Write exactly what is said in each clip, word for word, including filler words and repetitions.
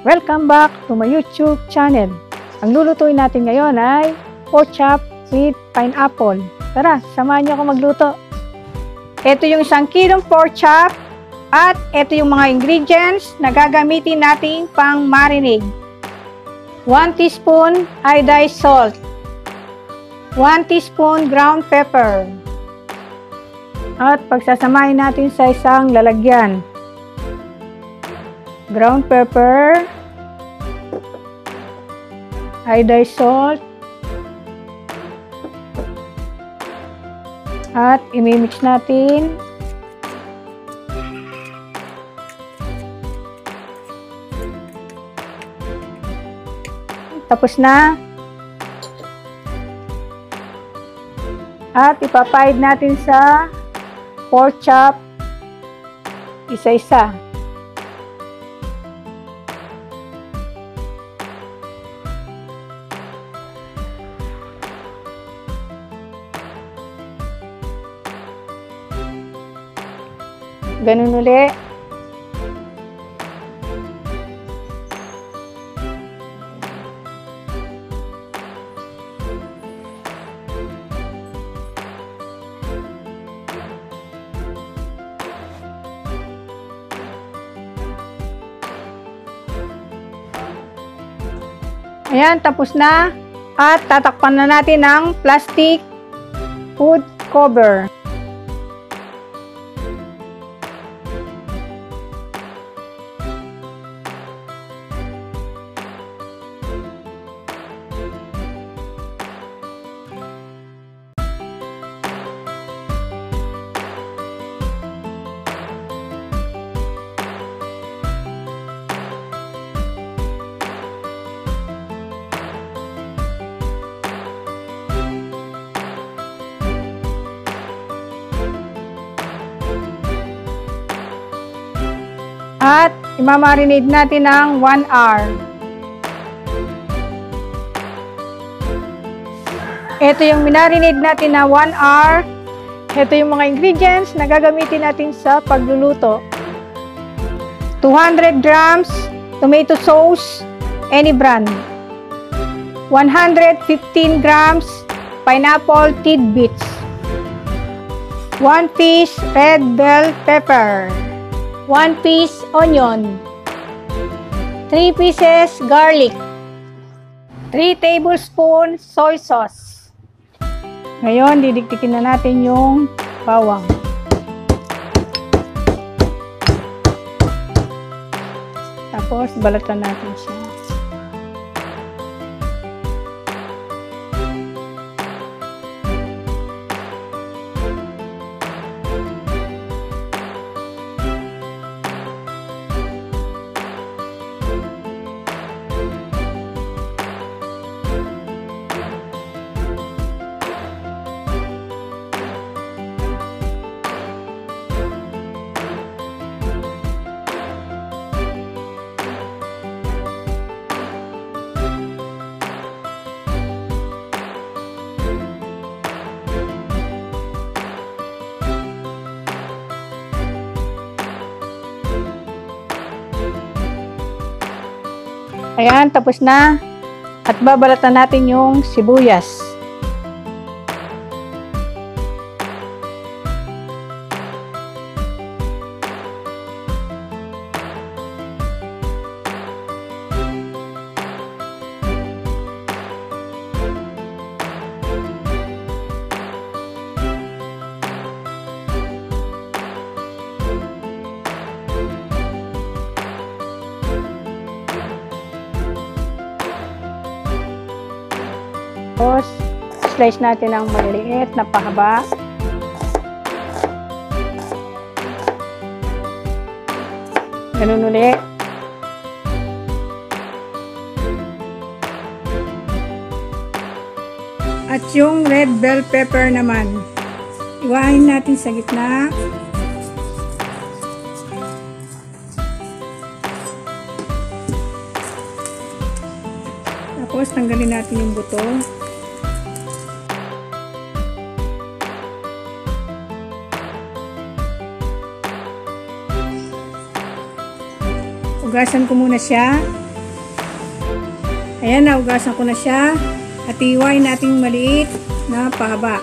Welcome back to my YouTube channel. Ang lulutuin natin ngayon ay pork chop with pineapple. Tara, samahan niyo ako magluto. Ito yung isang kilong pork chop at ito yung mga ingredients na gagamitin natin pang marinade. one teaspoon iodized salt, one teaspoon ground pepper, at pagsasamahin natin sa isang lalagyan. Ground pepper, iodized salt, at imimix natin. Tapos na. At ipapahid natin sa pork chop isa-isa. Ganun uli. Ayan, tapos na. At tatakpan na natin ng plastic food cover. At imamarinate natin ng one hour. Ito yung minarinate natin na one hour. Ito yung mga ingredients na gagamitin natin sa pagluluto. two hundred grams tomato sauce, any brand. one hundred fifteen grams pineapple tidbits. one piece red bell pepper. one piece onion, three pieces garlic, three tablespoons soy sauce. Ngayon, didikdikin na natin yung bawang. Tapos, balatan natin siya. Ayan, tapos na. At babalatan natin yung sibuyas. Tapos, slice natin ng maliliit na pahaba. Ganun ulit. At yung red bell pepper naman, iwain natin sa gitna. Tapos, tanggalin natin yung buto. Hugasan ko muna siya. Ayan, naugasan ko na siya. At iwain natin maliit na pahaba.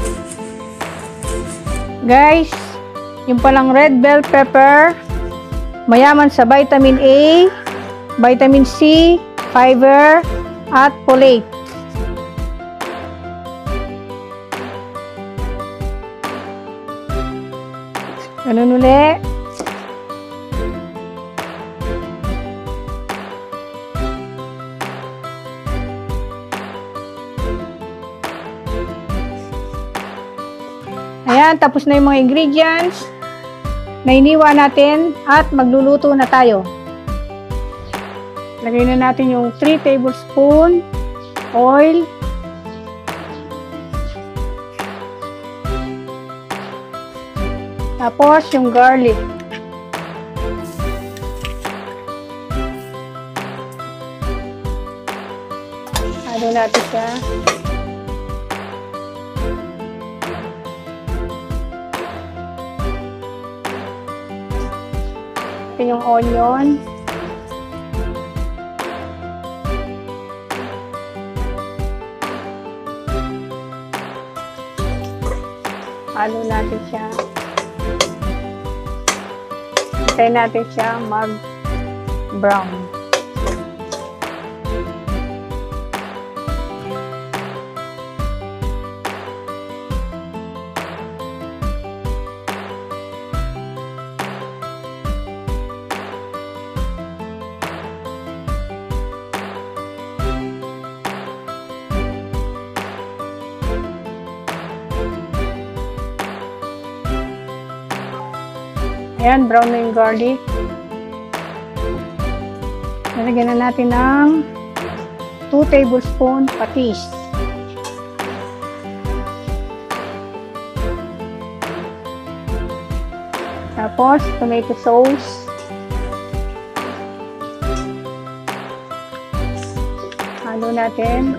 Guys, yung palang red bell pepper, mayaman sa vitamin A, vitamin C, fiber, at folate. Ganun ulit. Ayan, tapos na yung mga ingredients na iniwa natin at magluluto na tayo. Lagay na natin yung three tablespoon oil. Tapos yung garlic. Halo natin siya. Ito yung onion. Halo natin siya. Hintayin natin siya mag-brown. Ayan, brown na yung garlic. Nalagyan na natin ng two tablespoon patis. Tapos, tomato sauce. Halo natin.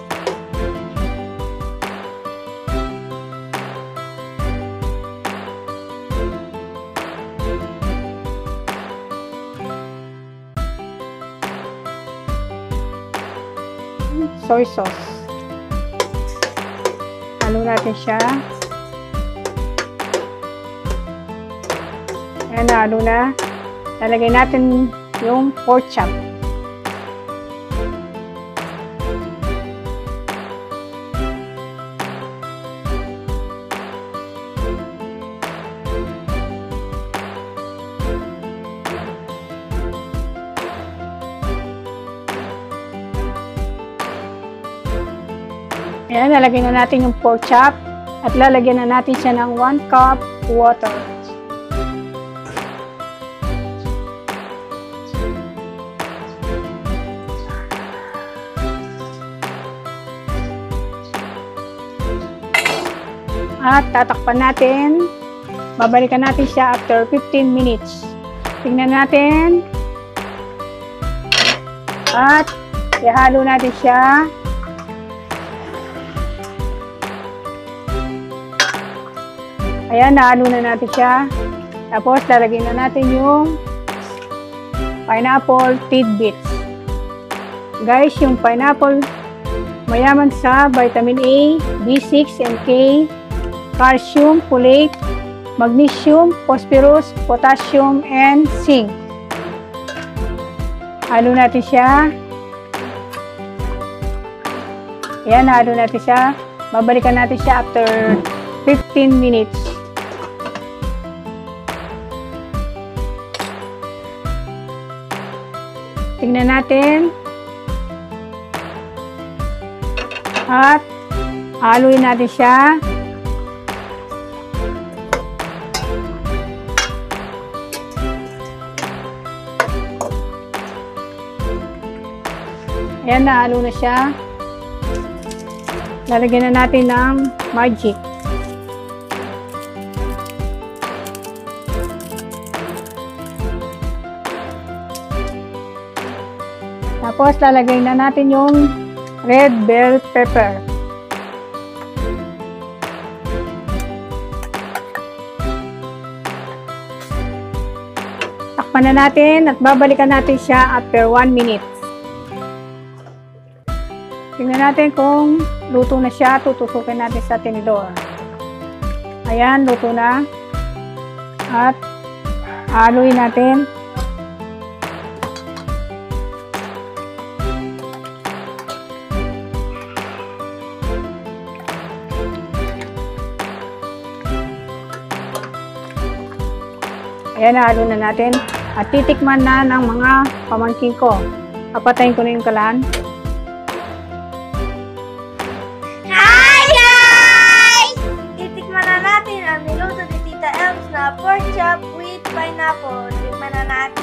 Soy sauce. Halo natin siya. Ayan, halo na. Lalagay natin yung pork chop. Ayan, lalagyan na natin yung pork chop at lalagyan na natin siya ng one cup water. At tatakpan natin. Babalikan natin siya after fifteen minutes. Tingnan natin. At ihalo natin siya. Ayan, nahalo na natin siya. Tapos, lalagyan na natin yung pineapple tidbits. Guys, yung pineapple, mayaman sa vitamin A, B six and K, calcium, folate, magnesium, phosphorus, potassium, and zinc. Halo natin siya. Ayan, nahalo natin siya. Babalikan natin siya after fifteen minutes. Tingnan natin. At haluin natin siya. Ayan, nahalo na siya. Lalagyan na natin ng magic. Tapos, lalagay na natin yung red bell pepper. Takpan na natin at babalikan natin siya after one minute. Tingnan natin kung luto na siya. Tutusukin natin sa tinidor. Ayan, luto na. At haluin natin. Ayan, halo na natin. At titikman na ng mga pamangkin ko. Papatayin ko na yung kalan. Hi guys! Titikman na natin ang niluto ni Tita Elms na pork chop with pineapple. Tikman na natin.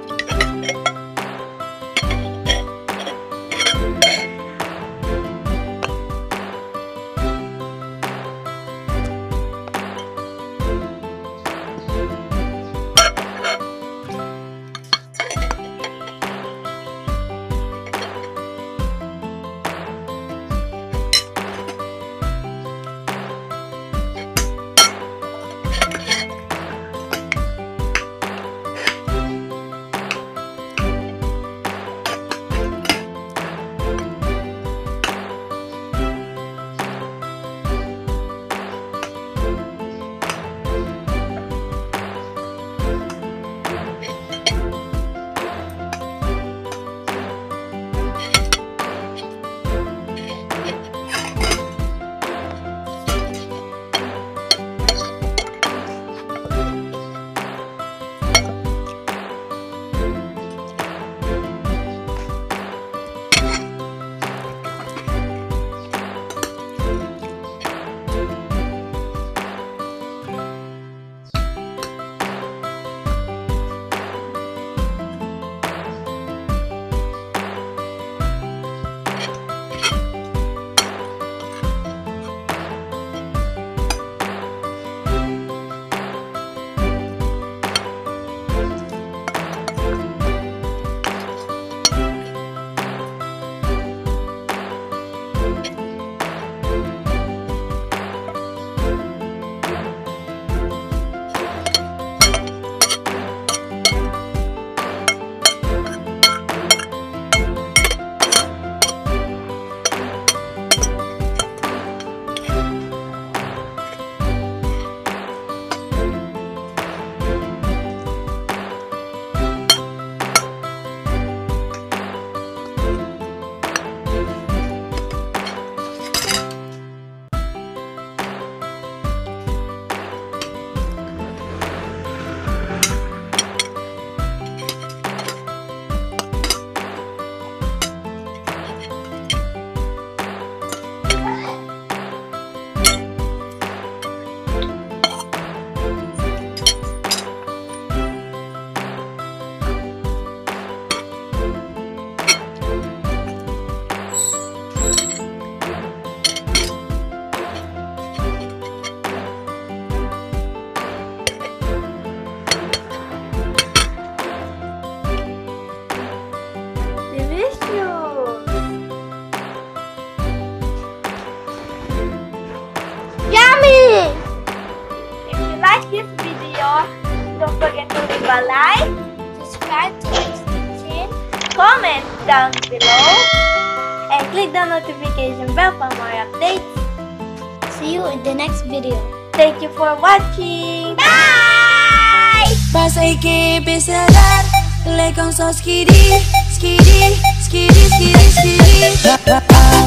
This video, don't forget to leave a like, subscribe to Next Kitchen, comment down below, and click the notification bell for more updates. See you in the next video. Thank you for watching. Bye! Pasai ke besadar, lekong so skidi, skidi, skidi, skidi, skidi.